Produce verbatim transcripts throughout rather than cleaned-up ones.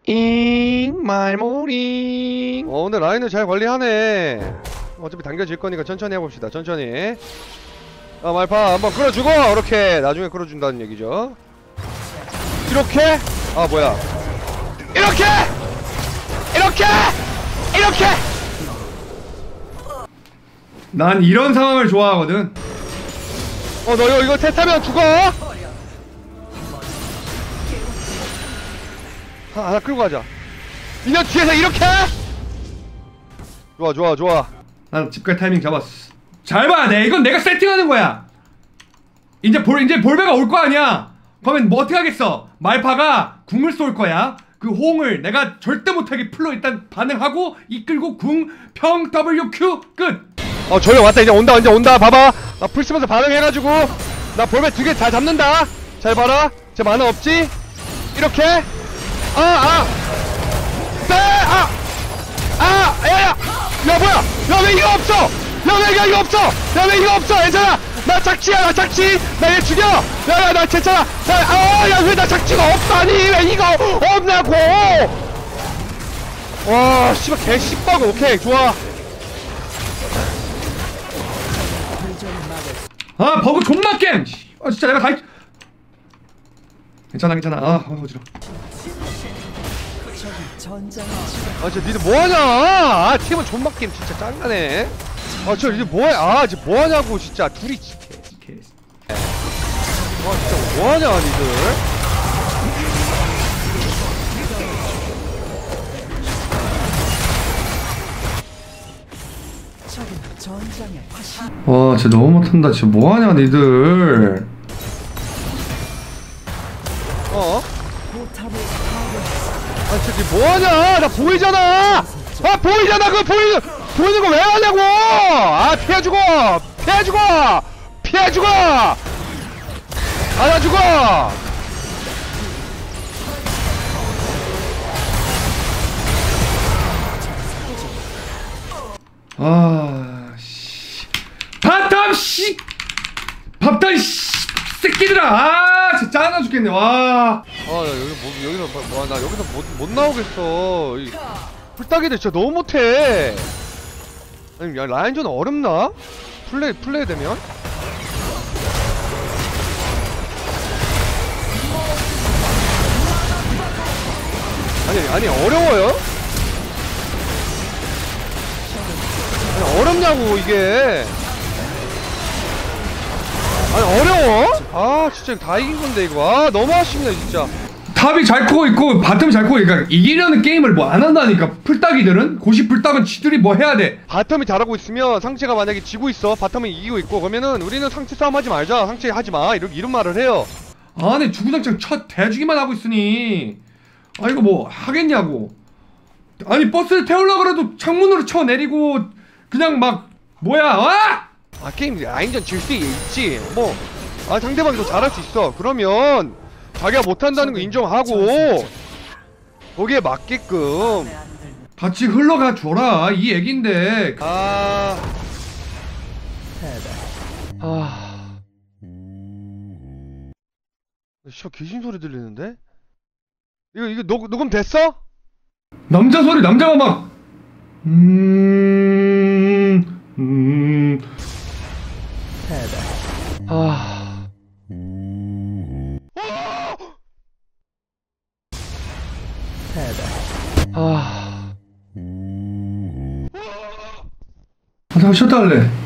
잉 말모링. 어 근데 라인을 잘 관리하네. 어차피 당겨질 거니까 천천히 해봅시다. 천천히. 아 말파 한번 끌어주고 이렇게 나중에 끌어준다는 얘기죠. 이렇게? 아 뭐야 이렇게! 이렇게! 이렇게! 난 이런 상황을 좋아하거든. 어 너 이거 이거 테타면 죽어! 하나 끌고 가자. 이년 뒤에서 이렇게! 좋아 좋아 좋아. 난 집갈 타이밍 잡았어. 잘 봐, 내 이건 내가 세팅하는 거야. 이제 볼 이제 볼베가 올 거 아니야. 그러면 뭐 어떻게 하겠어? 말파가 궁을 쏠 거야. 그 호응을 내가 절대 못하게 풀로 일단 반응하고 이끌고 궁 평 더블유 큐 끝. 어 저기 왔다. 이제 온다 이제 온다. 봐봐 나 풀 쓰면서 반응해가지고 나 볼베 두 개 잘 잡는다. 잘 봐라. 제 만화 없지? 이렇게 아 아 빼 아 아 야야 야 뭐야 야 왜 이거 없어 야 왜 이거 없어 야 왜 이거 없어 괜찮아 나 착취야 나 착취 나 얘 죽여 야야 나 괜찮아 나아야 왜 나 착취가 없다니 왜 이거 없냐고 와 씨발 개 씨빠고 오케이 좋아 아 버그 존나 게임. 아 진짜 내가 다 있... 괜찮아 괜찮아. 아 어지러. 아 진짜 니들 뭐하냐 아 팀은 존맛게임 진짜 짱나네 아 진짜 니들 뭐해 아 진짜 뭐하냐고 진짜 둘이 아 진짜 뭐하냐 니들 와 진짜 너무 못한다. 진짜 뭐하냐 니들. 어? 아 진짜 니 뭐하냐 나 보이잖아 아 보이잖아 그거 보이는 보이는 거 왜 하냐고 아 피해주고 피해주고 피해주고 안아주고 아, 씨. 바텀, 씨! 밥단, 씨! 새끼들아! 아, 진짜 짜증나 죽겠네, 와. 아, 야, 여기 뭐, 여기서, 뭐, 뭐, 나 여기서 못, 못 나오겠어. 이, 풀따기들 진짜 너무 못해. 아니, 야, 라인전 어렵나? 플레이, 플레이 되면? 아니, 아니, 어려워요? 아니, 어렵냐고, 이게. 아니, 어려워? 아, 진짜 다 이긴 건데, 이거. 아, 너무 아쉽네, 진짜. 탑이 잘 크고 있고, 바텀이 잘 크고, 그러니까 이기려는 게임을 뭐 안 한다니까. 풀따기들은? 고시 풀따기는 지들이 뭐 해야 돼. 바텀이 잘하고 있으면 상체가 만약에 지고 있어. 바텀이 이기고 있고, 그러면은 우리는 상체 싸움 하지 말자. 상체 하지 마. 이런, 이런 말을 해요. 아니, 주구장창 첫 대주기만 하고 있으니. 아, 이거 뭐 하겠냐고. 아니, 버스를 태우려고 그래도 창문으로 쳐내리고, 그냥 막, 뭐야, 아! 아 게임 라인전 질 수 있지 뭐 아 상대방이 더 잘할 수 있어 그러면 자기가 못한다는 거 인정하고 거기에 맞게끔 같이 흘러가 줘라 이 얘긴데. 아... 아... 씨발 귀신 소리 들리는데? 이거 이거 녹, 녹음 됐어? 남자 소리 남자가 막 음... 음... 아... 아... 아, 잠깐 쉬었다 할래. 야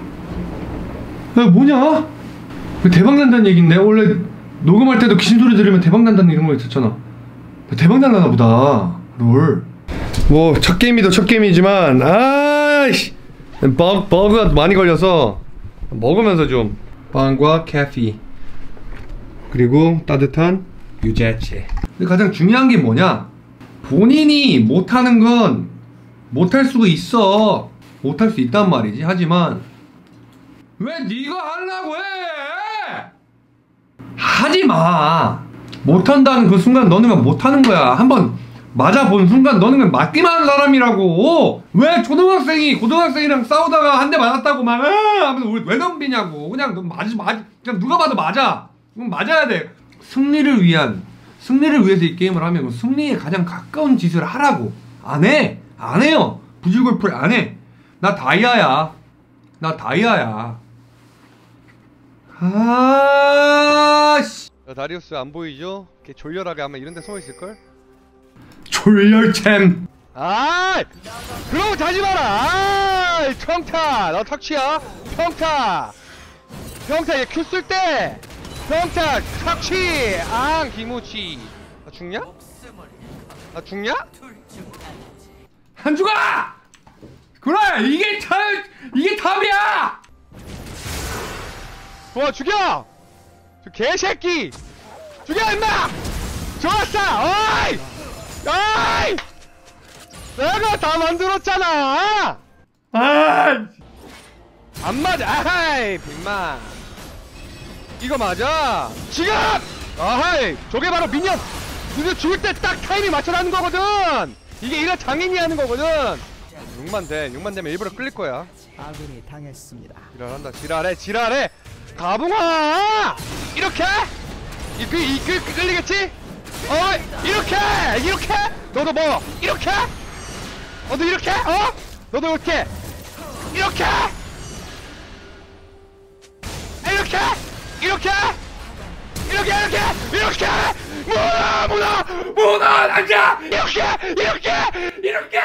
뭐냐? 대박 난다는 얘긴데? 원래 녹음할 때도 귀신 소리 들으면 대박 난다는 이런 거 있었잖아. 대박 날라나 보다. 롤. 뭐 첫 게임이도 첫 게임이지만 아이씨 버그, 버그가 많이 걸려서 먹으면서 좀 빵과 카피 그리고 따뜻한 유자채. 근데 가장 중요한 게 뭐냐? 본인이 못하는 건 못할 수가 있어. 못할 수 있단 말이지. 하지만 왜 네가 하려고 해? 하지마. 못한다는 그 순간 너는 그냥 못하는 거야. 한번 맞아본 순간 너는 그냥 맞기만 하는 사람이라고. 왜 초등학생이 고등학생이랑 싸우다가 한 대 맞았다고 막 아! 하면서 우리 왜 덤비냐고. 그냥 너 맞, 맞, 그냥 누가 봐도 맞아. 그럼 맞아야 돼. 승리를 위한 승리를 위해서 이 게임을 하면 승리에 가장 가까운 짓을 하라고. 안 해! 안 해요! 부질골프를 안 해! 나 다이아야. 나 다이아야. 아, 씨. 야, 다리우스 안 보이죠? 걔 졸렬하게 아마 이런 데 숨어 있을걸? 졸렬챔. 아! 그런 거 자지 마라! 아! 평타! 너 턱치야? 평타! 평타 얘 큐 쓸 때! 평타! 턱치! 앙! 기무치! 나 죽냐? 나 죽냐? 안 죽어! 그래! 이게 탑! 이게 탑이야! 좋아 죽여! 저 개새끼! 죽여 임마! 좋았어! 어이! 어이! 내가 다 만들었잖아! 아! 안 맞아! 아하이! 빈마! 이거 맞아! 지금! 아하이! 저게 바로 미니언! 미니언 죽을 때 딱 타이밍 맞춰라는 거거든! 이게 이런 장인이 하는 거거든! 육만 돼. 육만 되면 일부러 끌릴 거야. 아군이 당했습니다. 지랄한다. 지랄해. 지랄해. 가붕아! 이렇게? 이그 이그 끌리겠지? 어 이렇게 이렇게 너도 뭐 이렇게? 너도 이렇게? 어? 너도 이렇게? 이렇게? 이렇게? 이렇게? 이렇게 이렇게 이렇게 문어 문어 문어 남자 이렇게 이렇게 이렇게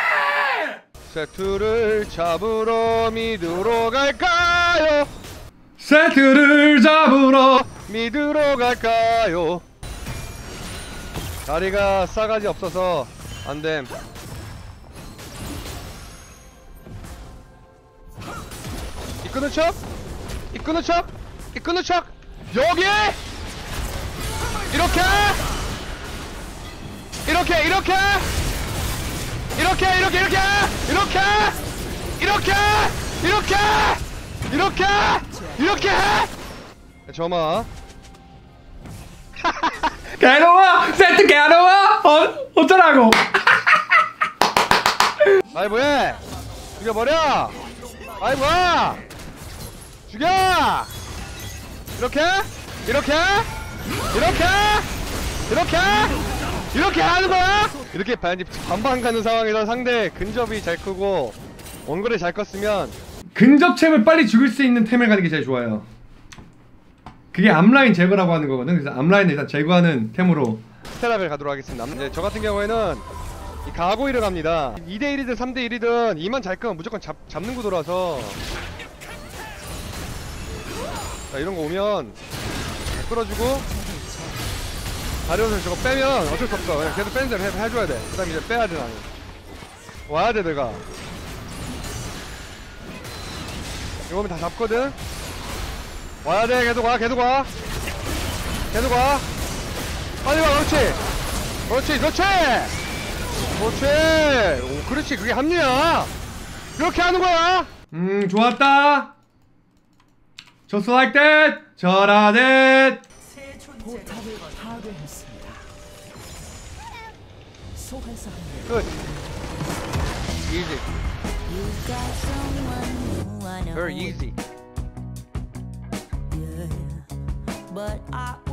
세트를 잡으러 미드로 갈까요? 세트를 잡으러 미드로 갈까요? 다리가 싸가지 없어서 안됨. 이끄는 척? 이끄는 척? 이끄는 척? 여기! 이렇게! 이렇게 이렇게! 이렇게 이렇게 이렇게! 이렇게! 이렇게! 이렇게! 이렇게! 이렇게! 점아 개로워! 세트 개로워! 어, 어쩌라고! 아이 뭐해! 죽여버려! 아이 뭐야! 죽여! 이렇게? 이렇게? 이렇게? 이렇게? 이렇게 하는 거야? 이렇게 반반 가는 상황에서 상대 근접이 잘 크고 원거리 잘 컸으면 근접챔을 빨리 죽일 수 있는 템을 가는 게 제일 좋아요. 그게 앞라인 제거라고 하는 거거든. 그래서 앞라인을 일단 제거하는 템으로 스테라벨 가도록 하겠습니다. 이제 저 같은 경우에는 이 가고이를 갑니다. 이 대 일이든 삼 대 일이든 이만 잘 끄면 무조건 잡, 잡는 구도라서 자 이런 거 오면 끌어주고 다리우스 저거 빼면 어쩔 수 없어. 그냥 계속 빼는 대로 해, 해줘야 돼. 그 다음에 이제 빼야 돼 나는. 와야 돼 내가. 이거 오면 다 잡거든? 와야 돼. 계속 와 계속 와 계속 와 빨리 와. 그렇지 그렇지 그렇지 그렇지 오 그렇지 그게 합리야. 그렇게 하는 거야. 음 좋았다. Just like that. 저라 that. 포탑을 파괴했습니다. 소환사합니다. 끝. easy You've got someone new, I know very easy. it, yeah. But I